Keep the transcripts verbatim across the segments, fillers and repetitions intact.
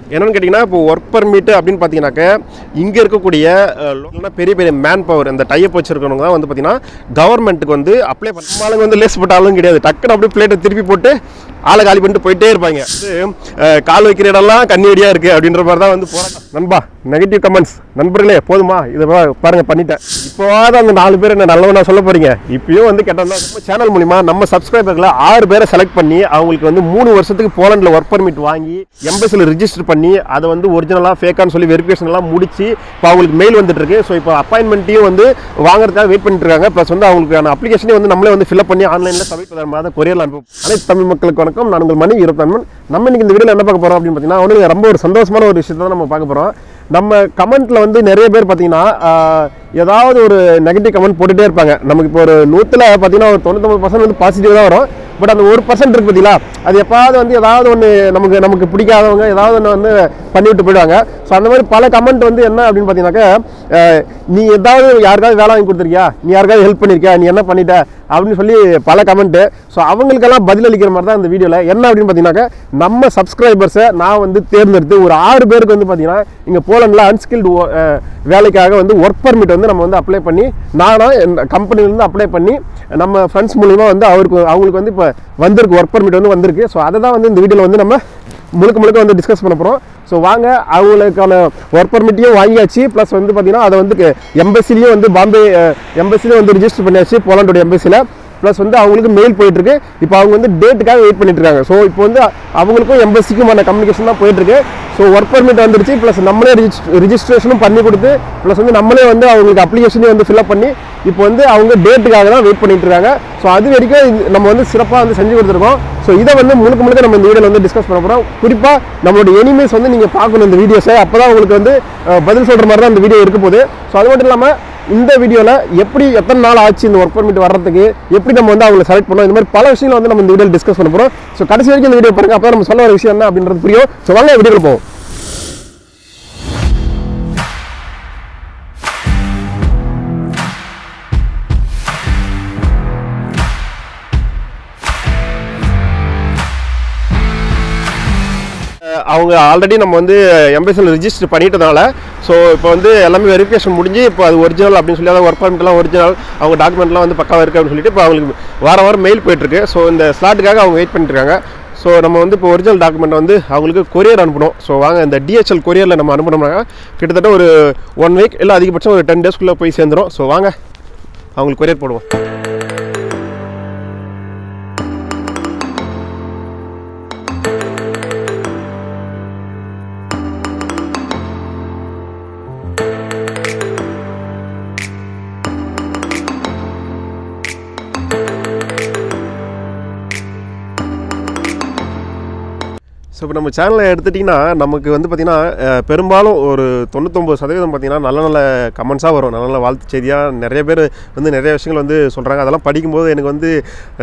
என்னென்னு கேட்டிங்கன்னா இப்போ ஒர்க் பர்மிட் அப்படின்னு பார்த்தீங்கன்னாக்க இங்கே இருக்கக்கூடிய பெரிய பெரிய மேன் பவர் இந்த டைப் வச்சுருக்கவங்க தான் வந்து பார்த்தீங்கன்னா கவர்மெண்ட்டுக்கு வந்து அப்ளை பண்ண ஆளுங்க வந்து லேஸ் போட்ட ஆளும் கிடையாது. டக்குன்னு அப்படியே பிளேட்டை திருப்பி போட்டு ஆளை காலி பண்ணிட்டு போயிட்டே இருப்பாங்க. கால் வைக்கிற இடம்லாம் கண்ணீடியாக இருக்குது அப்படின்ற மாதிரி தான் வந்து போகிறாங்க. நண்பா நெகட்டிவ் கமெண்ட்ஸ் நண்பர்களே போதுமா, இதை பாருங்கள் பண்ணிட்டேன். இப்போவாது அந்த நாலு பேர் என்ன நல்லவனா சொல்ல போகிறீங்க. இப்பயும் வந்து கேட்டோம்னா நம்ம சேனல் மூலிமா நம்ம சப்ஸ்கிரைபர்களை ஆறு பேரை செலக்ட் பண்ணி அவங்களுக்கு வந்து மூணு வருஷத்துக்கு போலண்டில் ஒர்க் பர்மிட் வாங்கி எம்பசியில் ரிஜிஸ்டர் பண்ணி அதை வந்து ஒரிஜினலாக ஃபேக்கான்னு சொல்லி வெரிஃபிகேஷன்லாம் முடிச்சு இப்போ அவங்களுக்கு மெயில் வந்துட்டு இருக்கு. ஸோ இப்போ அப்பாயின்மெண்ட்டையும் வந்து வாங்குறதுக்காக வெயிட் பண்ணிட்டு இருக்காங்க. ப்ளஸ் வந்து அவங்களுக்கான அப்ளிகேஷனே வந்து நம்மளே வந்து ஃபில்அப் பண்ணி ஆன்லைனில் சப்மிட் பண்ணுற மாதிரி கொரியரில் அனுப்பும். அனைத்து தமிழ் மக்களுக்கு வணக்கம். நான் உங்கள் மணி இருபத்தொன்னு. நம்ம இன்னைக்கு இந்த வீடியோவில் என்ன பார்க்க போகிறோம் அப்படின்னு பார்த்தீங்கன்னா அவனுக்கு ரொம்ப ஒரு சந்தோஷமான ஒரு விஷயத்தை தான் நம்ம பார்க்க போகிறோம். நம்ம கமெண்ட்டில் வந்து நிறைய பேர் பார்த்தீங்கன்னா ஏதாவது ஒரு நெகட்டிவ் கமெண்ட் போட்டுகிட்டே இருப்பாங்க. நமக்கு இப்போ ஒரு நூற்றில் பார்த்தீங்கன்னா ஒரு தொண்ணூத்தொம்பது பர்சன்ட் வந்து பாசிட்டிவ் தான் வரும். பட் அந்த ஒரு பர்சன்ட் இருக்கு பார்த்தீங்களா, அது எப்பாவது வந்து ஏதாவது ஒன்று நமக்கு நமக்கு பிடிக்காதவங்க ஏதாவது ஒன்று வந்து பண்ணிவிட்டு போயிடுவாங்க. ஸோ அந்த மாதிரி பல கமெண்ட் வந்து என்ன அப்படின்னு பார்த்தீங்கன்னாக்கா, நீ ஏதாவது யாருக்காவது வேலை வாங்கி கொடுத்துருக்கியா, நீ யாருக்காவது ஹெல்ப் பண்ணியிருக்கியா, நீ என்ன பண்ணிட்ட அப்படின்னு சொல்லி பல கமெண்ட்டு. ஸோ அவங்களுக்கெல்லாம் பதிலளிக்கிற மாதிரி தான் இந்த வீடியோவில். என்ன அப்படின்னு பார்த்தீங்கன்னாக்கா, நம்ம சப்ஸ்கிரைபர்ஸை நான் வந்து தேர்ந்தெடுத்து ஒரு ஆறு பேருக்கு வந்து பார்த்தீங்கன்னா இங்கே போலண்டில் அன்ஸ்கில்டு வேலைக்காக வந்து ஒர்க் பர்மிட் வந்து நம்ம வந்து அப்ளை பண்ணி நானும் கம்பெனிலேருந்து அப்ளை பண்ணி நம்ம ஃப்ரெண்ட்ஸ் மூலிமா வந்து அவருக்கு அவங்களுக்கு வந்து இப்போ வந்திருக்கு ஒர்க் பர்மிட் வந்து வந்திருக்கு. ஸோ அதை தான் வந்து இந்த வீடியோவில் வந்து நம்ம முழுக்க முழுக்க வந்து டிஸ்கஸ் பண்ண போகிறோம். ஸோ வாங்க அவங்களுக்கான ஒர்க் பர்மிட்டையும் வாங்கியாச்சு. ப்ளஸ் வந்து பார்த்தீங்கன்னா அதை வந்து எம்பசிலையும் வந்து பாம்பே எம்பசிலையும் வந்து ரிஜிஸ்டர் பண்ணியாச்சு போலண்டோட எம்பசியில். ப்ளஸ் வந்து அவங்களுக்கு மெயில் போயிட்டுருக்கு. இப்போ அவங்க வந்து டேட்டுக்காக வெயிட் பண்ணிட்டு இருக்காங்க. ஸோ இப்போ வந்து அவங்களுக்கும் எம்பசிக்குமான கம்யூனிகேஷன் தான் போயிட்டுருக்கு. ஸோ ஒர்க் பர்மிட் வந்துருச்சு. ப்ளஸ் நம்மளே ரிஜிஸ்ட்ரேஷனும் பண்ணி கொடுத்து ப்ளஸ் வந்து நம்மளே வந்து அவங்களுக்கு அப்ளிகேஷனையும் வந்து ஃபில்அப் பண்ணி இப்போ வந்து அவங்க டேட்டுக்காக தான் வெயிட் பண்ணிட்டு இருக்காங்க. ஸோ அது வரைக்கும் நம்ம வந்து சிறப்பாக வந்து செஞ்சு கொடுத்துருக்கோம். ஸோ இதை வந்து முழுக்க முழுக்க நம்ம இந்த வீடியோவில் வந்து டிஸ்கஸ் பண்ண போகிறோம். குறிப்பாக நம்மளோட எனிமீஸ் வந்து நீங்கள் பார்க்கணும் இந்த வீடியோஸை. அப்போ தான் உங்களுக்கு வந்து பதில் சொல்கிற மாதிரி தான் இந்த வீடியோ இருக்க போகுது. ஸோ அது மட்டும் இல்லாமல் இந்த வீடியோவில் எப்படி எத்தனை நாள் ஆச்சு இந்த ஒர்க் பர்மிட் வர்றதுக்கு, எப்படி நம்ம வந்து அவங்களை செலக்ட் பண்ணோம், இந்த மாதிரி பல விஷயங்கள் வந்து நம்ம இந்த வீடியோவில் டிஸ்கஸ் பண்ண போகிறோம். ஸோ கடைசி வரைக்கும் இந்த வீடியோ பாருங்க, அப்போ நம்ம சொல்ல வர விஷயம் என்ன அப்படின்றது புரியும். ஸோ வாங்க வீடியோவில் போவோம். அவங்க ஆல்ரெடி நம்ம வந்து எம்பசியில் ரிஜிஸ்டர் பண்ணிட்டதுனால ஸோ இப்போ வந்து எல்லாமே வெரிஃபிகேஷன் முடிஞ்சு இப்போ அது ஒரிஜினல் அப்படின்னு சொல்லி அதாவது ஒர்க் பர்மிட்லாம் ஒரிஜினல் அவங்க டாக்குமெண்ட்லாம் வந்து பக்காவாக இருக்குது அப்படின்னு சொல்லிட்டு இப்போ அவங்களுக்கு வாரம் வாரம் மெயில் போயிட்டுருக்கு. ஸோ இந்த ஸ்லாட்டுக்காக அவங்க வெயிட் பண்ணிட்டுருக்காங்க. ஸோ நம்ம வந்து இப்போ ஒரிஜினல் டாக்குமெண்ட் வந்து அவங்களுக்கு கொரியர் அனுப்பணும். ஸோ வாங்க இந்த டிஹெச்எல் கொரியரில் நம்ம அனுப்பினோம்னா கிட்டத்தட்ட ஒரு ஒன் வீக் இல்லை அதிகபட்சம் ஒரு டென் டேஸ்க்குள்ளே போய் சேர்ந்துடும். ஸோ வாங்க அவங்களுக்கு கொரியர் போடுவோம். ஸோ இப்போ நம்ம சேனலை எடுத்துட்டிங்கன்னா நமக்கு வந்து பார்த்திங்கன்னா பெரும்பாலும் ஒரு தொண்ணூத்தொம்பது சதவீதம் பார்த்திங்கன்னா நல்ல நல்ல கமெண்ட்ஸாக வரும். நல்ல நல்ல வாழ்த்து செய்தியாக நிறைய பேர் வந்து நிறைய விஷயங்கள் வந்து சொல்கிறாங்க. அதெல்லாம் படிக்கும்போது எனக்கு வந்து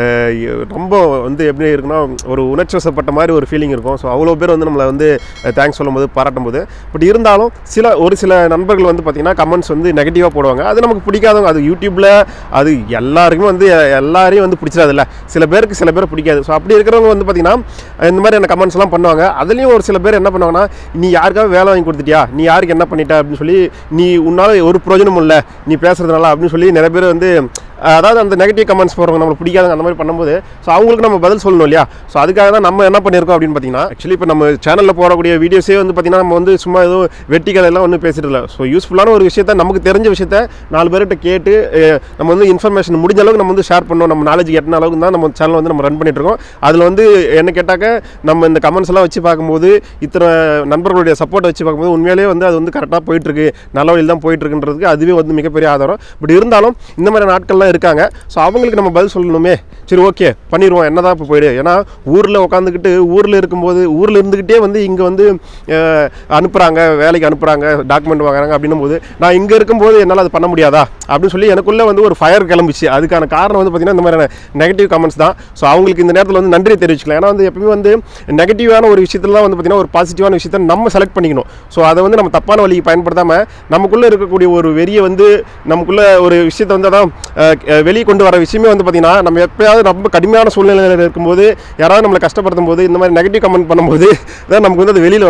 ரொம்ப வந்து எப்படி இருக்குன்னா ஒரு உணர்ச்சிவசப்பட்ட மாதிரி ஒரு ஃபீலிங் இருக்கும். ஸோ அவ்வளோ பேர் வந்து நம்மளை வந்து தேங்க்ஸ் சொல்லும் போது பாராட்டும் போது. பட் இருந்தாலும் சில ஒரு சில நண்பர்கள் வந்து பார்த்திங்கன்னா கமெண்ட்ஸ் வந்து நெகட்டிவாக போடுவாங்க. அது நமக்கு பிடிக்காதவங்க, அது யூடியூப்பில் அது எல்லாருக்குமே வந்து எல்லாரையும் வந்து பிடிச்சிடாதுல்ல, சில பேருக்கு சில பேர் பிடிக்காது. ஸோ அப்படி இருக்கிறவங்க வந்து பார்த்திங்கன்னா இந்த மாதிரி என்ன கமெண்ட்ஸ்லாம் பண்ணுவாங்க. அதுலேயும் ஒரு சில பேர் என்ன பண்ணுவாங்கன்னா, நீ யாருக்காவது வேலை வாங்கி கொடுத்துட்டியா, நீ யாருக்கு என்ன பண்ணிட்ட அப்படின்னு சொல்லி, நீ உன்னால் ஒரு பிரயோஜனமும் இல்லை நீ பேசுறதுனால அப்படின்னு சொல்லி நிறைய பேர் வந்து அதாவது அந்த நெகட்டிவ் கமெண்ட்ஸ் போடுறவங்க நம்மளுக்கு பிடிக்காதுங்க அந்த மாதிரி பண்ணும்போது ஸோ அவங்களுக்கு நம்ம பதில் சொல்லணும் இல்லையா. ஸோ அதுக்காக தான் நம்ம என்ன பண்ணியிருக்கோம் அப்படின்னு பார்த்தீங்கன்னா, ஆக்சுவலி இப்போ நம்ம சேனலில் போடக்கூடிய வீடியோஸே வந்து பார்த்திங்கன்னா நம்ம வந்து சும்மா ஏதோ வெட்டிகள் எல்லாம் ஒன்றும் பேசிட்டு இல்லை. ஸோ யூஸ்ஃபுல்லான ஒரு விஷயத்த நமக்கு தெரிஞ்ச விஷயத்த நாலு பேர்கிட்ட கேட்டு நம்ம வந்து இன்ஃபர்மேஷன் முடிஞ்ச அளவுக்கு நம்ம வந்து ஷேர் பண்ணோம். நம்ம நாலேஜ் எட்டின அளவுக்கு தான் நம்ம சேனல் வந்து நம்ம ரன் பண்ணிட்டு இருக்கோம். அதில் வந்து என்ன கேட்டாக்க நம்ம இந்த கமெண்ட்ஸ் எல்லாம் வச்சு பார்க்கும்போது இத்தனை நண்பர்களுடைய சப்போர்ட்டை வச்சு பார்க்கும்போது உண்மையிலேயே வந்து அது வந்து கரெக்டாக போயிட்டுருக்கு, நல்ல வழியில் தான் போயிட்டுருக்குன்றதுக்கு அதுவே வந்து மிகப்பெரிய ஆதாரம். பட் இருந்தாலும் இந்த மாதிரி நாட்கள்லாம் இருக்காங்க. ஸோ அவங்களுக்கு நம்ம பதில் சொல்லணுமே. சரி ஓகே பண்ணிடுவோம், என்ன தான் இப்போ போயிடு. ஏன்னா ஊரில் உட்காந்துக்கிட்டு ஊரில் இருக்கும்போது ஊரில் இருந்துக்கிட்டே வந்து இங்கே வந்து அனுப்புகிறாங்க, வேலைக்கு அனுப்புகிறாங்க, டாக்குமெண்ட் வாங்குறாங்க அப்படின்னும் போது நான் இங்கே இருக்கும்போது என்னால் அது பண்ண முடியாதா அப்படின்னு சொல்லி எனக்குள்ளே வந்து ஒரு ஃபயர் கிளம்பிச்சு. அதுக்கான காரணம் வந்து பார்த்திங்கன்னா இந்த மாதிரியான நெகட்டிவ் கமெண்ட்ஸ் தான். ஸோ அவங்களுக்கு இந்த நேரத்தில் வந்து நன்றி தெரிவிச்சுக்கலாம். ஏன்னா வந்து எப்பவுமே வந்து நெகட்டிவான ஒரு விஷயத்தில் தான் வந்து பார்த்திங்கன்னா ஒரு பாசிட்டிவான விஷயத்தை நம்ம செலக்ட் பண்ணிக்கணும். ஸோ அதை வந்து நம்ம தப்பான வழிக்கு பயன்படுத்தாமல் நமக்குள்ளே இருக்கக்கூடிய ஒரு வெறியை வந்து நமக்குள்ளே ஒரு விஷயத்தை வந்து அதான் வெளியே கொண்டு வர விஷயமே வந்து பார்த்திங்கன்னா நம்ம எப்போயாவது ரொம்ப கடுமையான சூழ்நிலையில் இருக்கும்போது யாராவது நம்மளை கஷ்டப்படுத்தும் போது இந்த மாதிரி நெகட்டிவ் கமெண்ட் பண்ணும்போது தான் நமக்கு வந்து அது வெளியில் வரும்.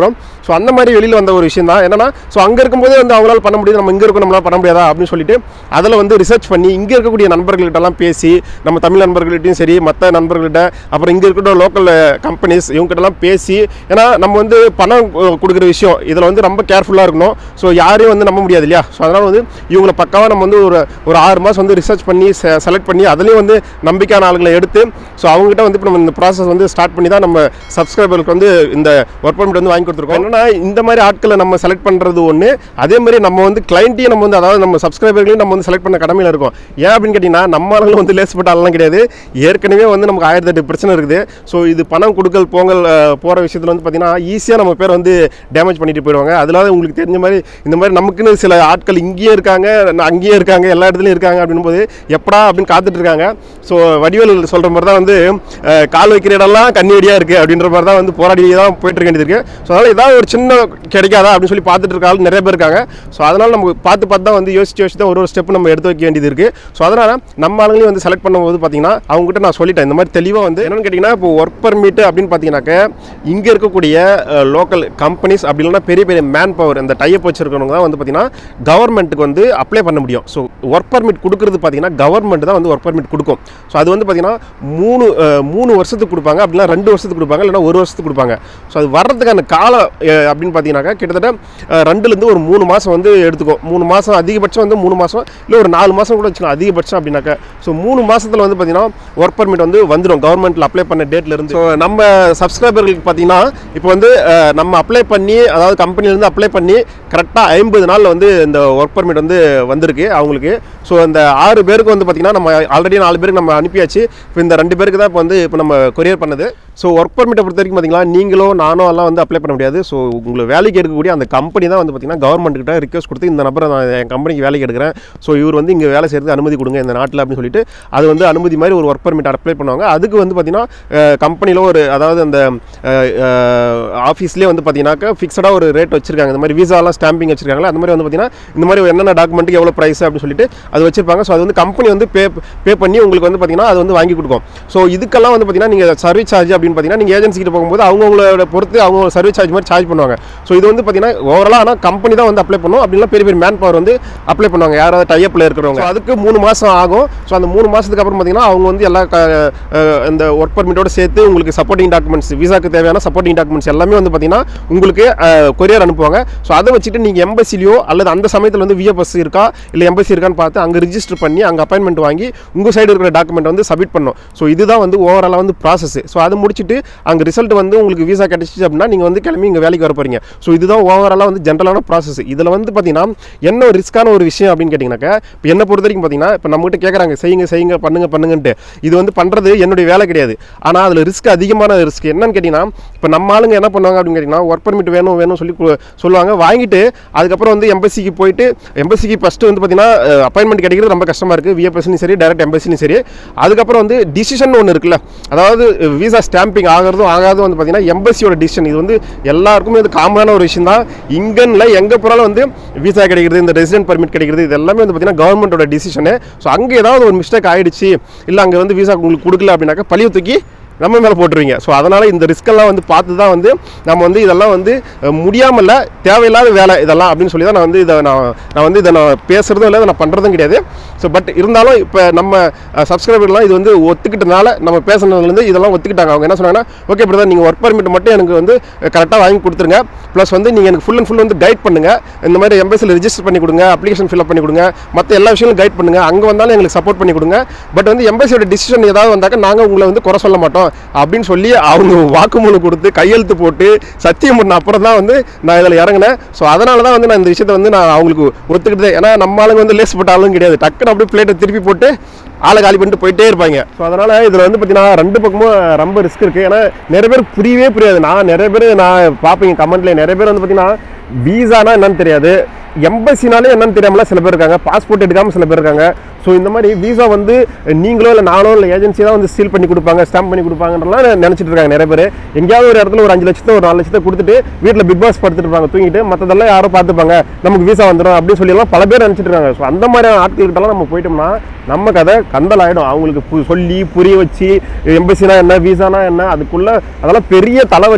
ஸோ அந்த மாதிரி வெளியில் வந்த ஒரு விஷயம் தான். என்னன்னா ஸோ அங்கே இருக்கும்போது வந்து அவங்களால பண்ண முடியாது, நம்ம இங்கே இருக்கும் நம்மளால் பண்ண முடியாதா அப்படின்னு சொல்லிட்டு அதில் வந்து ரிசர்ச் பண்ணி இங்கே இருக்கக்கூடிய நண்பர்கள்ட்டெல்லாம் பேசி, நம்ம தமிழ் நண்பர்கள்ட்டையும் சரி மற்ற நண்பர்கள்ட்ட அப்புறம் இங்கே இருக்கிற லோக்கல் கம்பெனிஸ் இவங்ககிட்டலாம் பேசி, ஏன்னா நம்ம வந்து பணம் கொடுக்குற விஷயம் இதில் வந்து ரொம்ப கேர்ஃபுல்லாக இருக்கணும். ஸோ யாரையும் வந்து நம்ப முடியாது இல்லையா. ஸோ அதனால் வந்து இவங்களை பக்காவாக நம்ம வந்து ஒரு ஒரு ஆறு மாதம் வந்து ரிசர்ச் பண்ணி செலக்ட் பண்ணி அதுலேயும் வந்து நம்பிக்கையான ஆளுங்களை எடுத்து ஸோ அவங்ககிட்ட வந்து இப்போ நம்ம இந்த ப்ராசஸ் வந்து ஸ்டார்ட் பண்ணி தான் நம்ம சப்ஸ்கிரைபருக்கு வந்து இந்த ஒர்க் பர்மிட் வந்து வாங்கி கொடுத்துருக்கோம். என்னன்னா இந்த மாதிரி ஆட்களை நம்ம செலக்ட் பண்ணுறது ஒன்று, அதே மாதிரி நம்ம வந்து கிளைண்ட்டையும் நம்ம வந்து அதாவது நம்ம சப்ஸ்கிரைபர்களையும் நம்ம வந்து செலக்ட் பண்ண கடமையில் இருக்கும். ஏன் அப்படின்னு கேட்டிங்கன்னா நம்ம ஆளுங்களும் வந்து லேஸ்பட்ட ஆளெலாம் கிடையாது. ஏற்கனவே வந்து நமக்கு ஆயிரத்தி எட்டு பிரச்சனை இருக்குது. ஸோ இது பணம் கொடுக்கல் போங்கல் போகிற விஷயத்தில் வந்து பார்த்திங்கன்னா ஈஸியாக நம்ம பேர் வந்து டேமேஜ் பண்ணிட்டு போயிடுவாங்க. அதனால உங்களுக்கு தெரிஞ்ச மாதிரி இந்த மாதிரி நமக்குன்னு சில ஆட்கள் இங்கேயே இருக்காங்க, அங்கேயே இருக்காங்க, எல்லா இடத்துலையும் இருக்காங்க அப்படின்போது எப்படா அப்படின்னு காத்துட்டு இருக்காங்க. ஸோ வடிவேல் சொல்கிற மாதிரி தான் வந்து கால் வைக்கிற இடம்லாம் கண்ணீடியாக இருக்குது அப்படின்ற மாதிரி தான் வந்து போராடி தான் போயிட்டு இருக்க வேண்டியது இருக்குது. ஸோ அதனால் ஏதாவது ஒரு சின்ன கிடைக்காதா அப்படின்னு சொல்லி பார்த்துட்டு இருக்காங்க நிறைய பேர் இருக்காங்க. ஸோ அதனால் நம்ம பார்த்து பார்த்து தான் வந்து யோசிச்சு யோசிச்சு தான் ஒரு ஒரு ஸ்டெப் நம்ம எடுத்து வைக்க வேண்டியது இருக்குது. ஸோ அதனால் நம்ம ஆளுங்களையும் வந்து செலக்ட் பண்ணும்போது பார்த்தீங்கன்னா அவங்ககிட்ட நான் சொல்லிட்டேன் இந்த மாதிரி தெளிவாக வந்து என்னென்னு கேட்டிங்கன்னா இப்போ ஒர்க் பர்மிட் அப்படின்னு பார்த்தீங்கன்னாக்க இங்கே இருக்கக்கூடிய லோக்கல் கம்பெனிஸ் அப்படி இல்லைனா பெரிய பெரிய மேன் பவர் இந்த டைப் வச்சிருக்கவங்க தான் வந்து பார்த்தீங்கன்னா கவர்மெண்ட்டுக்கு வந்து அப்ளை பண்ண முடியும். ஸோ ஒர்க் பர்மிட் கொடுக்குறது பார்த்தீங்கன்னா கவர்மெண்ட் தான் வந்து ஒர்க் பர்மிட் கொடுக்கும். ஸோ அது வந்து பார்த்தீங்கன்னா மூணு மூணு வருஷத்துக்கு கொடுப்பாங்க, அப்படின்னா ரெண்டு வருஷத்துக்கு கொடுப்பாங்க, இல்லைனா ஒரு வருஷத்துக்கு கொடுப்பாங்க. ஸோ அது வர்றதுக்கான காலம் அப்படின்னு பார்த்தீங்கன்னாக்கா கிட்டத்தட்ட ரெண்டுலேருந்து ஒரு மூணு மாதம் வந்து எடுத்துக்கும். மூணு மாதம் அதிகபட்சம் வந்து மூணு மாதம் இல்லை ஒரு நாலு மாதம் கூட வச்சுக்கலாம் அதிகபட்சம் அப்படின்னாக்கா. ஸோ மூணு மாதத்தில் வந்து பார்த்தீங்கன்னா ஒர்க் பர்மிட் வந்து வந்துடும் கவர்மெண்ட்டில் அப்ளை பண்ண டேட்லேருந்து. ஸோ நம்ம சப்ஸ்கிரைபர்களுக்கு பார்த்தீங்கன்னா இப்போ வந்து நம்ம அப்ளை பண்ணி அதாவது கம்பெனிலேருந்து அப்ளை பண்ணி கரெக்டாக ஐம்பது நாளில் வந்து இந்த ஒர்க் பர்மிட் வந்து வந்திருக்கு அவங்களுக்கு. ஸோ அந்த ஆறு பேருக்கு வந்து பார்த்திங்கன்னா நம்ம ஆல்ரெடி நாலு பேருக்கு நம்ம அனுப்பியாச்சு. இப்போ இந்த ரெண்டு பேருக்கு தான் இப்போ வந்து இப்போ நம்ம கொரியர் பண்ணது. ஸோ ஒர்க் பர்மிட்டை பொறுத்த வரைக்கும் பார்த்தீங்கன்னா நீங்களோ நானோ எல்லாம் வந்து அப்ளை பண்ண முடியாது. ஸோ உங்களை வேலைக்கு எடுக்கக்கூடிய அந்த கம்பெனி தான் வந்து பார்த்திங்கன்னா கவர்மெண்ட் கிட்ட ரிக்வஸ்ட் கொடுத்து இந்த நபரை நான் என் கம்பெனிக்கு வேலைக்கு எடுக்கிறேன், ஸோ இவர் வந்து இங்கே வேலை செய்கிறது அனுமதி கொடுங்க இந்த நாட்டில் அப்படின்னு சொல்லிட்டு அது வந்து அனுமதி மாதிரி ஒரு ஒர்க் பர்மிட் அப்ளை பண்ணுவாங்க. அதுக்கு வந்து பார்த்திங்கன்னா கம்பெனியில் ஒரு அதாவது அந்த ஆஃபீஸ்லேயே வந்து பார்த்தீங்கன்னாக்கா ஃபிக்ஸடாக ஒரு ரேட் வச்சிருக்காங்க. இந்த மாதிரி வீசாலாம் ஸ்டாம்பிங் வச்சிருக்காங்களா அந்த மாதிரி வந்து பார்த்தீங்கன்னா இந்த மாதிரி என்னென்ன டாக்குமெண்ட்டுக்கு எவ்வளோ ப்ரைஸ் அப்படின்னு சொல்லிட்டு அது வச்சிருப்பாங்க. ஸோ அது வந்து கம்பெனி வந்து பே பே பண்ணி உங்களுக்கு வந்து பார்த்தீங்கன்னா அது வந்து வாங்கி கொடுக்கும். ஸோ இதுக்கெல்லாம் வந்து பார்த்தீங்கன்னா நீங்கள் சர்வீஸ் சார்ஜ் அப்படின்னு பார்த்தீங்கன்னா நீங்கள் ஏஜென்சி கிட்ட போகும்போது அவங்களோட பொறுத்து அவங்க சர்வீஸ் சார்ஜ் மாதிரி சார்ஜ் பண்ணுவாங்க. ஸோ இது வந்து பார்த்தீங்கன்னா ஓவராலாக ஆனால் கம்பெனி தான் வந்து அப்ளை பண்ணும், அப்படின்னா பெரிய பெரிய மேன் பவர் வந்து அப்ளை பண்ணுவாங்க யாராவது டைப்பில் இருக்கிறவங்க. அதுக்கு மூணு மாதம் ஆகும். ஸோ அந்த மூணு மாதத்துக்கு அப்புறம் பார்த்தீங்கன்னா அவங்க வந்து எல்லா இந்த ஒர்க் பர்மிட்டோட சேர்த்து உங்களுக்கு சப்போர்ட்டிங் டாக்குமெண்ட்ஸ் விசாக்கு தேவையான சப்போர்ட்டிங் டாக்குமெண்ட்ஸ் எல்லாமே வந்து பார்த்தீங்கன்னா உங்களுக்கு கொரியர் அனுப்புவாங்க. ஸோ அதை வச்சுட்டு நீங்கள் எம்பசிலையோ அல்லது அந்த சமயத்தில் வந்து விஎஃப்எஸ் இருக்கா இல்லை எம்பசி இருக்கான்னு பார்த்து அங்கே ரிஜிஸ்டர் பண்ணி அங்கே அப்பாயின்மெண்ட் வாங்கி உங்கள் சைடு இருக்கிற டாக்குமெண்ட் வந்து சப்மிட் பண்ணணும். ஸோ இதுதான் வந்து ஓவராலாக வந்து ப்ராசஸ். ஸோ அதை முடிச்சுட்டு அங்கே ரிசல்ட் வந்து உங்களுக்கு வீசா கிடைச்சிச்சு அப்படின்னா நீங்கள் வந்து கிளம்பி இங்கே வேலைக்கு வர போகிறீங்க. ஸோ இதுதான் ஓவராலாக வந்து ஜென்ரலான ப்ராசஸ். இதில் வந்து பார்த்தீங்கன்னா என்ன ஒரு ரிஸ்க்கான ஒரு விஷயம் அப்படின்னு கேட்டிங்கனாக்கா இப்போ என்ன பொறுத்த வரைக்கும் பார்த்தீங்கன்னா இப்போ நம்மகிட்ட கேட்குறாங்க செய்யுங்க செய்யுங்க பண்ணுங்க பண்ணுங்கன்ட்டு. இது வந்து பண்ணுறது என்னுடைய வேலை கிடையாது. ஆனால் அதில் ரிஸ்க் அதிகமான ரிஸ்க் என்னன்னு கேட்டிங்கன்னா இப்போ நம்ம ஆளுங்க என்ன பண்ணுவாங்க அப்படின்னு கேட்டிங்கன்னா ஒர்க் பர்மிட் வேணும் வேணும் சொல்லி சொல்லுவாங்க, வாங்கிட்டு அதுக்கப்புறம் வந்து எம்பசிக்கு போயிட்டு எம்பசிக்கு ஃபஸ்ட்டு வந்து பார்த்தீங்கன்னா அப்பாயின்மெண்ட் கிடைக்கிறது ரொம்ப கஷ்டமாக இருக்குது, விஎஃப்எஸ்லையும் சரி டைரக்ட் எம்பசிலையும் சரி. அதுக்கப்புறம் வந்து டிசிஷன் ஒன்று இருக்குல்ல, அதாவது வீசா ஸ்டாம்பிங் ஆகிறதும் ஆகாதும் வந்து பார்த்தீங்கன்னா எம்பசியோட டிசிஷன். இது வந்து எல்லாருக்குமே இது காமனான ஒரு விஷயம் தான். இங்கன்ல எங்கே போனாலும் வந்து வீசா கிடைக்கிறது இந்த ரெசிடென்ட் பர்மிட் கிடைக்கிறது இது எல்லாமே வந்து பார்த்தீங்கன்னா கவர்மெண்ட்டோட டிசிஷனு. ஸோ அங்கே ஏதாவது ஒரு மிஸ்டேக் ஆகிடுச்சு இல்லை அங்கே வந்து வீசா உங்களுக்கு கொடுக்கல அப்படின்னாக்கா பழிய தூக்கி நம்ம மேலே போட்டுருவீங்க. ஸோ அதனால் இந்த ரிஸ்க்கெல்லாம் வந்து பார்த்து தான் வந்து நம்ம வந்து இதெல்லாம் வந்து முடியாமல் தேவையில்லாத வேலை இதெல்லாம் அப்படின்னு சொல்லி தான் நான் வந்து இதை நான் நான் வந்து இதை நான் பேசுகிறதும் இல்லை, நான் பண்ணுறதும் கிடையாது. ஸோ பட் இருந்தாலும் இப்போ நம்ம சப்ஸ்கிரைபர்லாம் இது வந்து ஒத்துக்கிட்டனால நம்ம பேசுனதுலேருந்து இதெல்லாம் ஒத்துக்கிட்டாங்க. அவங்க என்ன சொன்னாங்கன்னா ஓகே பிரதர் நீங்கள் ஒர்க் பர்மிட் மட்டும் எனக்கு வந்து கரெக்டாக வாங்கி கொடுத்துருங்க, ப்ளஸ் வந்து நீங்கள் எனக்கு ஃபுல் அண்ட் ஃபுல் வந்து கைட் பண்ணுங்கள், இந்த மாதிரி எம்பசியில் ரிஜிஸ்டர் பண்ணி கொடுங்க, அப்ளிகேஷன் ஃபில்அப் பண்ணி கொடுங்க, மற்ற எல்லா விஷயங்களும் கைட் பண்ணுங்கள், அங்கே வந்தாலும் எங்களுக்கு சப்போர்ட் பண்ணி கொடுங்க. பட் வந்து எம்பசியோட டிசிஷன் ஏதாவது வந்தாக்க நாங்கள் உங்களை வந்து குறை சொல்ல மாட்டோம் அப்படின்னு சொல்லி அவங்க வாக்குமூலம் கொடுத்து கையெழுத்து போட்டு சத்தியம் பண்ண அப்புறம் தான் வந்து நான் இதில் இறங்கினேன். ஸோ அதனால தான் வந்து நான் இந்த விஷயத்தை வந்து நான் அவங்களுக்கு ஒத்துக்கிட்டேன். ஏன்னா நம்ம ஆளுங்க வந்து லேஸ் போட்ட ஆளும் கிடையாது, டக்குன்னு அப்படியே பிளேட்டை திருப்பி போட்டு ஆளை காலி பண்ணிட்டு போயிட்டே இருப்பாங்க. ஸோ அதனால் இதில் வந்து பார்த்தீங்கன்னா ரெண்டு பக்கமும் ரொம்ப ரிஸ்க் இருக்குது. ஏன்னா நிறைய பேர் புரியவே புரியாது. நான் நிறைய பேர் நான் பார்ப்பீங்க கமெண்ட்லேயே நிறைய பேர் வந்து பார்த்தீங்கன்னா வீசானா என்னன்னு தெரியாது, எம்பசினாலே என்னன்னு தெரியாமலாம் சில பேர் இருக்காங்க, பாஸ்போர்ட் எடுக்காமல் சில பேர் இருக்காங்க. ஸோ இந்த மாதிரி வீசா வந்து நீங்களோ இல்லை நானோ இல்லை ஏஜென்சி தான் வந்து சீல் பண்ணி கொடுப்பாங்க ஸ்டாம்ப் பண்ணி கொடுப்பாங்கன்றலாம் நினச்சிட்டு இருக்காங்க நிறைய பேர். எங்கேயாவது ஒரு இடத்துல ஒரு அஞ்சு லட்சத்தை ஒரு நாலு லட்சத்தை கொடுத்துட்டு வீட்டில் பிக் பாஸ் படுத்துட்டு இருப்பாங்க தூங்கிட்டு, மற்றதெல்லாம் யாரோ பார்த்துப்பாங்க நமக்கு வீசா வந்துடும் அப்படின்னு சொல்லலாம் பல பேர் நினச்சிட்டு இருக்காங்க. ஸோ அந்த மாதிரியான ஆட்கள்கிட்டலாம் நம்ம போயிட்டோம்னா நம்ம கதை கந்தல் ஆகிடும். அவங்களுக்கு சொல்லி புரிய வச்சு எம்பசினா என்ன வீசானா என்ன அதுக்குள்ளே அதெல்லாம் பெரிய தலைவலி.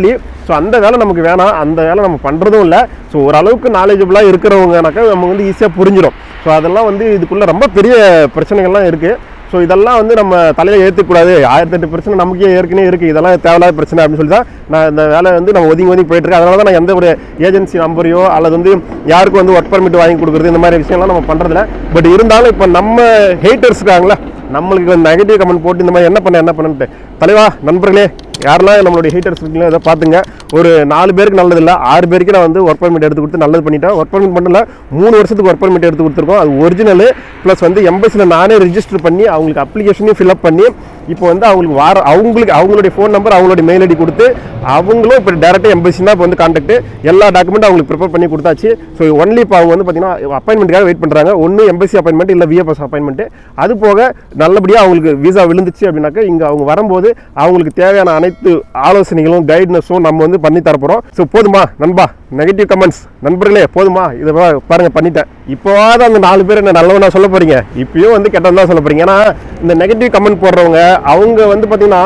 ஸோ அந்த வேலை நமக்கு வேணாம், அந்த வேலை நம்ம பண்ணுறதும் இல்லை. ஸோ ஓரளவுக்கு நாலேஜபிளாக இருக்கிறவங்கனாக்கா நம்ம வந்து ஈஸியாக புரிஞ்சிடும். ஸோ அதெல்லாம் வந்து இதுக்குள்ளே ரொம்ப பெரிய பிரச்சனைகள்லாம் இருக்குது. ஸோ இதெல்லாம் வந்து நம்ம தலையில் ஏற்றக்கூடாது. ஆயிரத்தெட்டு பிரச்சனை நமக்கே ஏற்கனவே இருக்குது, இதெல்லாம் தேவையில்லாத பிரச்சனை அப்படின்னு சொல்லி தான் நான் இந்த வேலை வந்து நம்ம ஒதுங்கி ஒதுங்கி போயிட்டுருக்கேன். அதனால தான் நான் எந்த ஒரு ஏஜென்சி நம்பரையோ அல்லது வந்து யாருக்கும் வந்து ஒர்க் பர்மிட் வாங்கி கொடுக்குறது இந்த மாதிரி விஷயம்லாம் நம்ம பண்ணுறதில்ல. பட் இருந்தாலும் இப்போ நம்ம ஹேட்டர்ஸ் இருக்காங்களா, நம்மளுக்கு நெகட்டிவ் கமெண்ட் போட்டு இந்த மாதிரி என்ன பண்ண என்ன பண்ணுன்ட்டு, தலைவா நண்பர்களே யாரெல்லாம் நம்மளுடைய ஹீட்டர்ஸ் இருக்கீங்களோ இதை பார்த்துங்க. ஒரு நாலு பேருக்கு நல்லதில்லை, ஆறு பேருக்கு நான் வந்து ஒர்க் பர்மிட் எடுத்து கொடுத்து நல்லது பண்ணிட்டேன். ஒர்க் பர்மிட் பண்ணல, மூணு வருஷத்துக்கு ஒர்க் பர்மிட் எடுத்து கொடுத்துருக்கோம். அது ஒரிஜினல் ப்ளஸ் வந்து எம்பசியில் நானே ரிஜிஸ்டர் பண்ணி அவங்களுக்கு அப்ளிகேஷனையும் ஃபில்அப் பண்ணி இப்போ வந்து அவங்களுக்கு வார அவங்களுக்கு அவங்களுடைய ஃபோன் நம்பர் அவங்களுடைய மெயில் ஐடி கொடுத்து அவங்களும் இப்போ டேரெக்டாக எம்பசி தான் இப்போ வந்து கான்டாக்ட் எல்லா டாக்குமெண்ட்டும் அவங்களுக்கு ப்ரிப்பேர் பண்ணி கொடுத்தாச்சு. ஸோ ஒன்லி இப்போ அவங்க வந்து பார்த்தீங்கன்னா அப்பாயின்மெண்ட்டுக்காக வெயிட் பண்ணுறாங்க. ஒன்று எம்பசி அப்பாயின்மெண்ட் இல்லை விஎஃப்எஸ் அப்பாயின்மெண்ட். அது போக நல்லபடியாக அவங்களுக்கு விசா விழுந்துச்சு அப்படின்னாக்கா இங்கே அவங்க வரும்போது அவங்களுக்கு தேவையான அனைத்து ஆலோசனைகளும் கைட்னஸும் நம்ம வந்து பண்ணி தரப்போகிறோம். ஸோ போதுமா நண்பா, நெகட்டிவ் கமெண்ட்ஸ் நண்பர்களே போதுமா, இதை பாருங்கள் பண்ணிட்டேன். இப்போவாது அந்த நாலு பேர் என்ன நல்லவனா சொல்ல போகிறீங்க, இப்பயும் வந்து கெட்டதான் சொல்ல போகிறீங்க. ஏன்னா இந்த நெகட்டிவ் கமெண்ட் போடுறவங்க அவங்க வந்து பார்த்தீங்கன்னா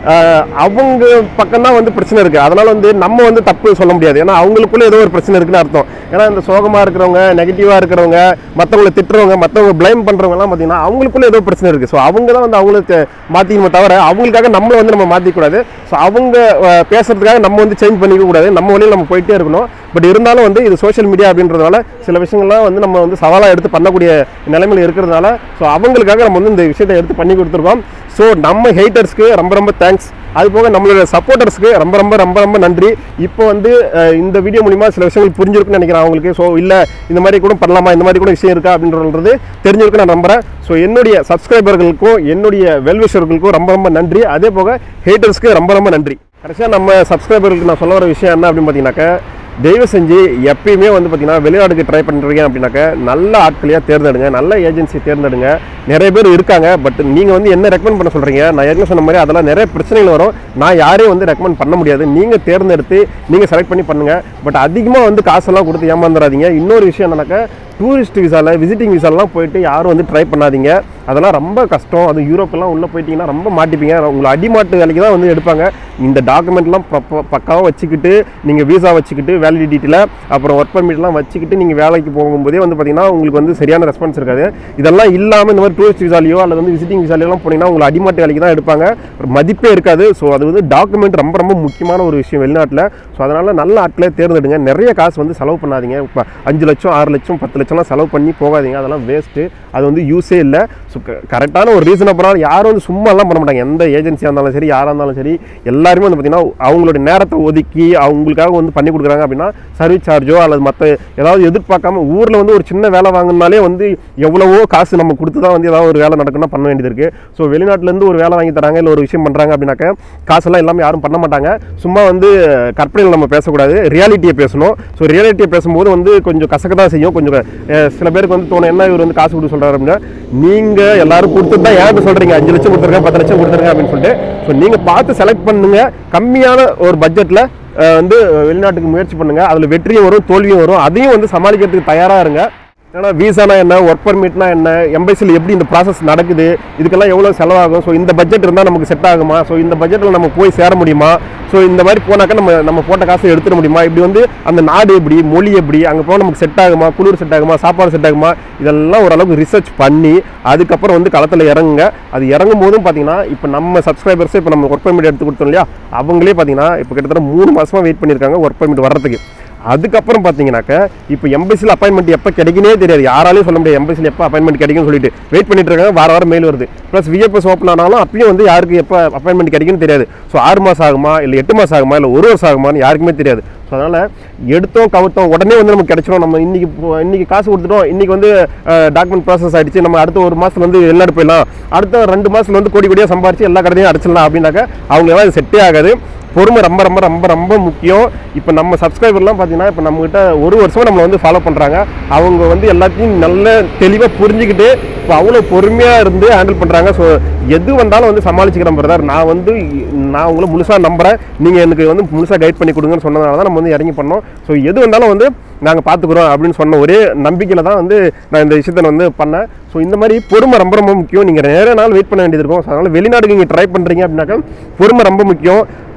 அவங்க பக்கம் தான் வந்து பிரச்சனை இருக்குது. அதனால் வந்து நம்ம வந்து தப்பு சொல்ல முடியாது. ஏன்னா அவங்களுக்குள்ளே ஏதோ ஒரு பிரச்சனை இருக்குன்னு அர்த்தம். ஏன்னா இந்த சோகமாக இருக்கிறவங்க, நெகட்டிவாக இருக்கிறவங்க, மற்றவங்களை திட்டுறவங்க, மற்றவங்க பிளைம் பண்ணுறவங்கலாம் பார்த்தீங்கன்னா அவங்களுக்குள்ளே ஏதோ பிரச்சனை இருக்குது. ஸோ அவங்க தான் வந்து அவங்களுக்கு மாற்றிக்கணுமே தவிர அவங்களுக்காக நம்மளை வந்து நம்ம மாற்றிக்கூடாது. ஸோ அவங்க பேசுறதுக்காக நம்ம வந்து சேஞ்ச் பண்ணிக்க கூடாது. நம்ம வழியில் நம்ம போயிட்டே இருக்கணும். பட் இருந்தாலும் வந்து இது சோஷியல் மீடியா அப்படின்றதுனால சில விஷயங்கள்லாம் வந்து நம்ம வந்து சவாலாக எடுத்து பண்ணக்கூடிய நிலைமையில் இருக்கிறதுனால ஸோ அவங்களுக்காக நம்ம வந்து இந்த விஷயத்தை எடுத்து பண்ணி கொடுத்துருக்கோம். ஸோ நம்ம ஹேட்டர்ஸ்க்கு ரொம்ப ரொம்ப தேங்க்ஸ். அது போக நம்மளோட சப்போர்ட்டர்ஸ்க்கு ரொம்ப ரொம்ப ரொம்ப ரொம்ப நன்றி. இப்போ வந்து இந்த வீடியோ மூலிமா சில விஷயங்கள் புரிஞ்சிருக்குன்னு நினைக்கிறேன் அவங்களுக்கு. ஸோ இல்லை இந்த மாதிரி கூட பண்ணலாமா, இந்த மாதிரி கூட விஷயம் இருக்கா அப்படின்றது தெரிஞ்சிருக்கு நான் நம்புகிறேன். ஸோ என்னுடைய சப்ஸ்கிரைபர்களுக்கும் என்னுடைய வெல்விஷர்களுக்கும் ரொம்ப ரொம்ப நன்றி. அதே போக ஹேட்டர்ஸ்க்கு ரொம்ப ரொம்ப நன்றி. கடைசியாக நம்ம சப்ஸ்கிரைபர்களுக்கு நான் சொல்ல வர விஷயம் என்ன அப்படின்னு பார்த்தீங்கன்னாக்கா, தயவு செஞ்சு எப்பயுமே வந்து பார்த்தீங்கன்னா வெளிநாடுக்கு ட்ரை பண்ணுறீங்க அப்படின்னாக்கா நல்ல ஆட்களையாக தேர்ந்தெடுங்க, நல்ல ஏஜென்சி தேர்ந்தெடுங்க. நிறைய பேர் இருக்காங்க. பட் நீங்கள் வந்து என்ன ரெக்கமெண்ட் பண்ண சொல்கிறீங்க, நான் ஏற்கனவே சொன்ன மாதிரி அதெல்லாம் நிறைய பிரச்சனைகள் வரும். நான் யாரையும் வந்து ரெக்கமெண்ட் பண்ண முடியாது. நீங்கள் தேர்ந்தெடுத்து நீங்கள் செலக்ட் பண்ணி பண்ணுங்கள். பட் அதிகமாக வந்து காசெல்லாம் கொடுத்து ஏமாந்துடாதீங்க. இன்னொரு விஷயம் என்னன்னாக்கா, டூரிஸ்ட் விசாவில் விசிட்டிங் விசாலெலாம் போயிட்டு யாரும் வந்து ட்ரை பண்ணாதீங்க. அதெல்லாம் ரொம்ப கஷ்டம். அது யூரோப்பெல்லாம் உள்ளே போயிட்டீங்கன்னா ரொம்ப மாட்டிப்பீங்க. உங்களை அடிமாட்டு வேலைக்கு தான் வந்து எடுப்பாங்க. இந்த டாக்குமெண்ட்லாம் பக்காவாக வச்சுக்கிட்டு நீங்கள் வீசா வச்சுக்கிட்டு வேலிடிட்டியில் அப்புறம் ஒர்க் பர்மிட்லாம் வச்சுக்கிட்டு நீங்கள் வேலைக்கு போகும்போதே வந்து பார்த்தீங்கன்னா உங்களுக்கு வந்து சரியான ரெஸ்பான்ஸ் இருக்காது. இதெல்லாம் இல்லாமல் இந்த மாதிரி டூரிஸ்ட் விசாலையோ அல்லது வந்து விசிட்டிங் விசாலையெல்லாம் போனீங்கன்னா உங்களை அடிமாட்டு வேலைக்கு தான் எடுப்பாங்க. மதிப்பே இருக்காது. ஸோ அது வந்து டாக்குமெண்ட் ரொம்ப ரொம்ப முக்கியமான ஒரு விஷயம் வெளிநாட்டில். ஸோ அதனால் நல்ல ஆட்களே தேர்ந்தெடுங்க. நிறைய காசு வந்து செலவு பண்ணாதீங்க. இப்போ அஞ்சு லட்சம் ஆறு லட்சம் பத்து லட்சம்லாம் செலவு பண்ணி போகாதீங்க. அதெல்லாம் வேஸ்ட்டு. அது வந்து யூஸே இல்லை. ஸோ கரெக்டான ஒரு ரீசனபிளாக யாரும் வந்து சும்மாலாம் பண்ண மாட்டாங்க. எந்த ஏஜென்சியாக இருந்தாலும் சரி, யாராக இருந்தாலும் சரி, எல்லாருமே வந்து பார்த்தீங்கன்னா அவங்களுடைய நேரத்தை ஒதுக்கி அவங்களுக்காக வந்து பண்ணி கொடுக்குறாங்க. அப்படின்னா சர்வீஸ் சார்ஜோ அல்லது மற்ற ஏதாவது எதிர்பார்க்காம ஊரில் வந்து ஒரு சின்ன வேலை வாங்கினாலே வந்து எவ்வளவோ காசு நம்ம கொடுத்து தான் வந்து ஏதாவது ஒரு வேலை நடக்கணும்னா பண்ண வேண்டியது இருக்குது. ஸோ வெளிநாட்டிலேருந்து ஒரு வேலை வாங்கி தராங்க, இல்லை ஒரு விஷயம் பண்ணுறாங்க அப்படின்னாக்க காசெல்லாம் எல்லாமே யாரும் பண்ண மாட்டாங்க. சும்மா வந்து கற்பனையில் நம்ம பேசக்கூடாது, ரியாலிட்டியை பேசணும். ஸோ ரியாலிட்டியை பேசும்போது வந்து கொஞ்சம் கசக்க தான் செய்யும். கொஞ்சம் சில பேருக்கு வந்து தோணும், என்ன இவர் வந்து காசு கொடுத்து சொல்கிறாரு அப்படின்னா, நீங்கள் எல்லாரும் கொடுத்துட்டு தான் ஏன் சொல்கிறீங்க அஞ்சு லட்சம் கொடுத்துருக்கேன் பத்து லட்சம் கொடுத்துருங்க அப்படின்னு சொல்லிட்டு. ஸோ நீங்கள் பார்த்து செலக்ட் பண்ணுங்க. கம்மியான ஒரு பட்ஜெட்டில் வந்து வெளிநாட்டுக்கு முயற்சி பண்ணுங்கள். அதில் வெற்றியும் வரும், தோல்வியும் வரும். அதையும் வந்து சமாளிக்கிறதுக்கு தயாராக இருங்க. ஏன்னா வீசானா என்ன, ஒர்க் பர்மிட்னா என்ன, எம்பசியில் எப்படி இந்த ப்ராசஸ் நடக்குது, இதுக்கெல்லாம் எவ்வளோ செலவாகும், ஸோ இந்த பட்ஜெட் இருந்தால் நமக்கு செட் ஆகுமா, ஸோ இந்த பட்ஜெட்டில் நம்ம போய் சேர முடியுமா, ஸோ இந்த மாதிரி போனாக்கா நம்ம நம்ம போட்ட காசை எடுத்துட முடியுமா, இப்படி வந்து அந்த நாடு எப்படி, மொழி எப்படி, அங்கே போனால் நமக்கு செட் ஆகுமா, குளிர் செட் ஆகுமா, சாப்பாடு செட் ஆகுமா, இதெல்லாம் ஓரளவுக்கு ரிசர்ச் பண்ணி அதுக்கப்புறம் வந்து களத்தில் இறங்குங்க. அது இறங்கும் போதும் பார்த்தீங்கன்னா இப்போ நம்ம சப்ஸ்கிரைபர்ஸே இப்போ நம்ம ஒர்க் பர்மிட் எடுத்து கொடுத்தோம் இல்லையா, அவங்களே பார்த்தீங்கன்னா இப்போ கிட்டத்தட்ட மூணு மாதமாக வெயிட் பண்ணியிருக்காங்க ஒர்க் பர்மிட் வர்றதுக்கு. அதுக்கப்புறம் பார்த்தீங்கன்னாக்க இப்போ எம்பசியில் அப்பாயின்மெண்ட் எப்போ கிடைக்குனே தெரியாது. யாராலையும் சொல்ல முடியாது எம்பசியில் எப்போ அப்பாயின்மெண்ட் கிடைக்குன்னு சொல்லிட்டு வெயிட் பண்ணிட்டு இருக்காங்க. வார வாரம் மெயில் வருது. ப்ளஸ் விஎஃப்எஸ் ஓப்பன் ஆனாலும் அப்பயும் வந்து யாருக்கு எப்போ அப்பாயின்மெண்ட் கிடைக்குன்னு தெரியாது. ஸோ ஆறு மாதம் ஆகுமா, இல்லை எட்டு மாதம் ஆகுமா, இல்லை ஒரு வருஷம் ஆகுமான்னு யாருக்குமே தெரியாது. ஸோ அதனால் எடுத்தோம் கவுத்தோம் உடனே வந்து நமக்கு கிடைச்சிடும். நம்ம இன்றைக்கி இன்றைக்கி காசு கொடுத்துட்டோம், இன்றைக்கி வந்து டாக்குமெண்ட் ப்ராசஸ் ஆகிடுச்சு, நம்ம அடுத்த ஒரு மாதத்தில் வந்து வெளிநாடு போயிடலாம், அடுத்த ரெண்டு மாதத்தில் வந்து கோடி கோடியாக சம்பாரிச்சு எல்லா கடையும் அடிச்சிடலாம் அப்படின்னாக்க அவங்களாம் இது செட்டே ஆகாது. பொறுமை ரொம்ப ரொம்ப ரொம்ப ரொம்ப முக்கியம். இப்போ நம்ம சப்ஸ்கிரைபர்லாம் பார்த்தீங்கன்னா இப்போ நம்மகிட்ட ஒரு வருஷமாக நம்மளை வந்து ஃபாலோ பண்ணுறாங்க. அவங்க வந்து எல்லாத்தையும் நல்ல தெளிவாக புரிஞ்சுக்கிட்டு இப்போ அவ்வளோ பொறுமையாக இருந்து ஹேண்டில் பண்ணுறாங்க. ஸோ எது வந்தாலும் வந்து சமாளிச்சுக்கிறேன் பிரதர், நான் வந்து நான் உங்களை முழுசாக நம்புகிறேன், நீங்கள் எனக்கு வந்து முழுசாக கைட் பண்ணி கொடுங்கன்னு சொன்னதுனால தான் நம்ம வந்து இறங்கி பண்ணோம். ஸோ எது வந்தாலும் வந்து நாங்கள் பார்த்துக்குறோம் அப்படின்னு சொன்ன ஒரே நம்பிக்கையில் தான் வந்து நான் இந்த விஷயத்தை வந்து பண்ணேன். ஸோ இந்த மாதிரி பொறுமை ரொம்ப ரொம்ப முக்கியம். நீங்கள் நிறைய நாள் வெயிட் பண்ண வேண்டியது இருக்கும். ஸோ அதனால் வெளிநாடுக்கு நீங்கள் ட்ரை பண்ணுறீங்க அப்படின்னாக்கா பொறுமை ரொம்ப முக்கியம்.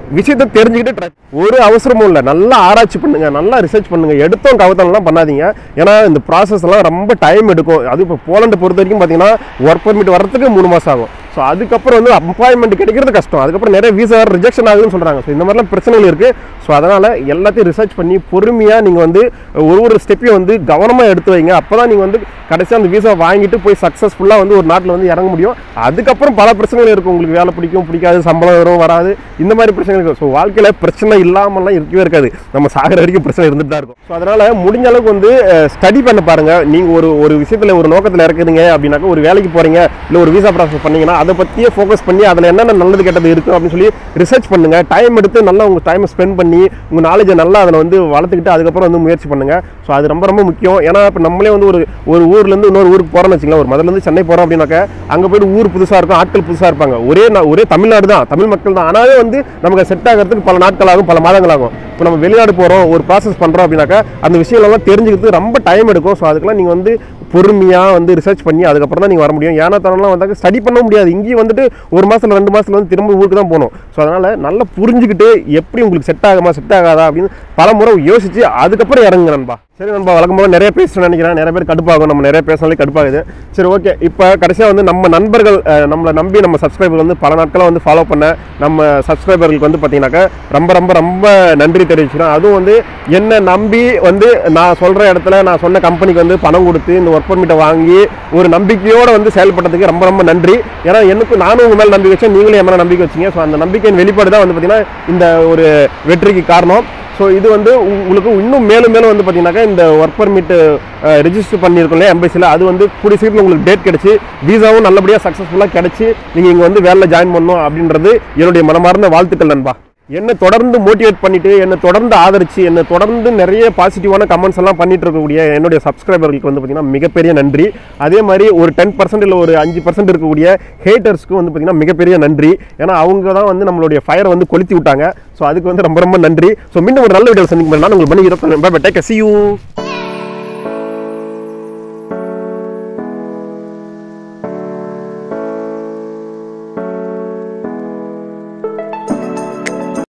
விஷயத்தை தெரிஞ்சுக்கிட்டு ட்ரை ஒரு அவசரமும் இல்லை, நல்லா ஆராய்ச்சி பண்ணுங்கள், நல்லா ரிசர்ச் பண்ணுங்கள், எடுத்தோம் கவுத்தம்லாம் பண்ணாதீங்க. ஏன்னா இந்த ப்ராசஸ் எல்லாம் ரொம்ப டைம் எடுக்கும். அது இப்போ போலண்டை பொறுத்த வரைக்கும் பார்த்தீங்கன்னா ஒர்க் பர்மிட் வரதுக்கு மூணு மாதம் ஆகும். ஸோ அதுக்கப்புறம் வந்து அப்பாயின்மெண்ட் கிடைக்கிறது கஷ்டம். அதுக்கப்புறம் நிறைய வீசா ரிஜெக்ஷன் ஆகுதுன்னு சொல்கிறாங்க. ஸோ இந்த மாதிரிலாம் பிரச்சனைகள் இருக்குது. ஸோ அதனால் எல்லாத்தையும் ரிசர்ச் பண்ணி பொறுமையாக நீங்கள் வந்து ஒரு ஒரு ஸ்டெப்பையும் வந்து கவனமாக எடுத்து வைங்க. அப்போ தான் நீங்கள் வந்து கடைசியாக அந்த வீசா வாங்கிட்டு போய் சக்ஸஸ்ஃபுல்லாக வந்து ஒரு நாட்டில் வந்து இறங்க முடியும். அதுக்கப்புறம் பல பிரச்சனைகள் இருக்கும். உங்களுக்கு வேலை பிடிக்கும் பிடிக்காது, சம்பளம் வரும் வராது, இந்த மாதிரி பிரச்சனைகள் இருக்கும். ஸோ வாழ்க்கையில் பிரச்சனை இல்லாமல்லாம் இருக்கவே இருக்காது. நம்ம சாகிற வரைக்கும் பிரச்சனை இருந்துட்டு தான் இருக்கும். ஸோ அதனால் முடிஞ்ச அளவுக்கு வந்து ஸ்டடி பண்ண பாருங்கள். நீங்கள் ஒரு ஒரு விஷயத்தில் ஒரு நோக்கத்தில் இறக்குறீங்க அப்படின்னாக்கா, ஒரு வேலைக்கு போகிறீங்க இல்லை ஒரு வீசா ப்ராசஸ் பண்ணீங்கன்னா அதை பற்றியே ஃபோக்கஸ் பண்ணி அதில் என்னென்ன நல்லது கெட்டது இருக்குது அப்படின்னு சொல்லி ரிசர்ச் பண்ணுங்கள். டைம் எடுத்து நல்லா உங்கள் டைமை ஸ்பெண்ட் பண்ணி உங்கள் நாலேஜை நல்லா அதில் வந்து வளர்த்துக்கிட்டு அதுக்கப்புறம் வந்து முயற்சி பண்ணுங்கள். ஸோ அது ரொம்ப ரொம்ப முக்கியம். ஏன்னா இப்போ நம்மளே வந்து ஒரு ஒரு ஊர்லேருந்து இன்னொரு ஊருக்கு போகிறோம்னு வச்சுக்கலாம். ஒரு மதுலேருந்து சென்னை போகிறோம் அப்படின்னாக்கா அங்கே போய்ட்டு ஊர் புதுசாக இருக்கும், ஆட்கள் புதுசாக இருப்பாங்க. ஒரே ஒரே தமிழ்நாடு தான், தமிழ் மக்கள் தான். ஆனாலே வந்து நமக்கு செட் ஆகிறதுக்கு பல நாட்கள் ஆகும், பல மாதங்கள் ஆகும். இப்போ நம்ம வெளிநாடு போகிறோம், ஒரு ப்ராசஸ் பண்ணுறோம் அப்படின்னாக்கா அந்த விஷயங்கள்லாம் தெரிஞ்சுக்கிறதுக்கு ரொம்ப டைம் எடுக்கும். ஸோ அதுக்கெல்லாம் நீங்கள் வந்து பொறுமையாக வந்து ரிசர்ச் பண்ணி அதுக்கப்புறம் தான் நீங்கள் வர முடியும். ஏன்னா தரலாம் வந்தாக்க ஸ்டடி பண்ண முடியாது. இங்கேயும் வந்துட்டு ஒரு மாதம் ரெண்டு மாதத்தில் வந்து திரும்ப ஊருக்கு தான் போகணும். ஸோ அதனால் நல்லா புரிஞ்சுக்கிட்டு எப்படி உங்களுக்கு செட் ஆகுமா செட் ஆகாதா அப்படின்னு பல முறை யோசிச்சு அதுக்கப்புறம் இறங்குங்க நண்பா. சரி நண்பா, வழக்கம் போல நிறைய பேசுகிறேன்னு நினைக்கிறேன். நிறைய பேர் கடுப்பாகும், நம்ம நிறைய பேசினாலே கடுப்பாகுது. சரி ஓகே, இப்போ கடைசியாக வந்து நம்ம நண்பர்கள் நம்மளை நம்பி நம்ம சப்ஸ்கிரைபர் வந்து பல நாட்களாக வந்து ஃபாலோ பண்ண நம்ம சப்ஸ்கிரைபர்களுக்கு வந்து பார்த்தீங்கன்னாக்கா ரொம்ப ரொம்ப ரொம்ப நன்றி தெரிவிச்சுக்கிறேன். அதுவும் வந்து என்னை நம்பி வந்து நான் சொல்கிற இடத்துல நான் சொன்ன கம்பெனிக்கு வந்து பணம் கொடுத்து இந்த ஒர்க் பர்மிட்டை வாங்கி ஒரு நம்பிக்கையோடு வந்து செயல்பட்டதுக்கு ரொம்ப ரொம்ப நன்றி. ஏன்னா எனக்கு நானும் உங்கள் மேலே நம்பிக்கை வச்சேன், நீங்களும் என் மேலே நம்பிக்கை வச்சிங்க. ஸோ அந்த நம்பிக்கையின் வெளிப்பாடு தான் வந்து பார்த்தீங்கன்னா இந்த ஒரு வெற்றிக்கு காரணம். ஸோ இது வந்து உங்களுக்கு இன்னும் மேலும் மேலும் வந்து பார்த்தீங்கன்னாக்கா இந்த ஒர்க் பர்மிட் ரெஜிஸ்டர் பண்ணியிருக்கோம் இல்லையா எம்பசியில், அது வந்து கூடிய சீக்கிரம் உங்களுக்கு டேட் கிடச்சி வீசாவும் நல்லபடியாக சக்ஸஸ்ஃபுல்லாக கிடச்சி நீங்கள் இங்கே வந்து வேலையில் ஜாயின் பண்ணணும் அப்படின்றது என்னுடைய மனமார்ந்த வாழ்த்துக்கள் நண்பா. என்னை தொடர்ந்து மோட்டிவேட் பண்ணிவிட்டு என்னை தொடர்ந்து ஆதரித்து என்னை தொடர்ந்து நிறைய பாசிட்டிவான கமெண்ட்ஸ் எல்லாம் பண்ணிட்டு இருக்கக்கூடிய என்னுடைய சப்ஸ்கிரைபர்களுக்கு வந்து பார்த்திங்கன்னா மிகப்பெரிய நன்றி. அதே மாதிரி ஒரு டென் பர்சன்ட் இல்லை ஒரு அஞ்சு பர்சன்ட் இருக்கக்கூடிய ஹேட்டர்ஸ்க்கு வந்து பார்த்திங்கன்னா மிகப்பெரிய நன்றி. ஏன்னா அவங்க தான் வந்து நம்மளுடைய ஃபயரை வந்து கொளுத்தி விட்டாங்க. ஸோ அதுக்கு வந்து ரொம்ப ரொம்ப நன்றி. ஸோ மீண்டும் ஒரு நல்ல வீடியோ சந்திக்கும் நான் உங்களுக்கு பண்ணி இருப்பேன். See you.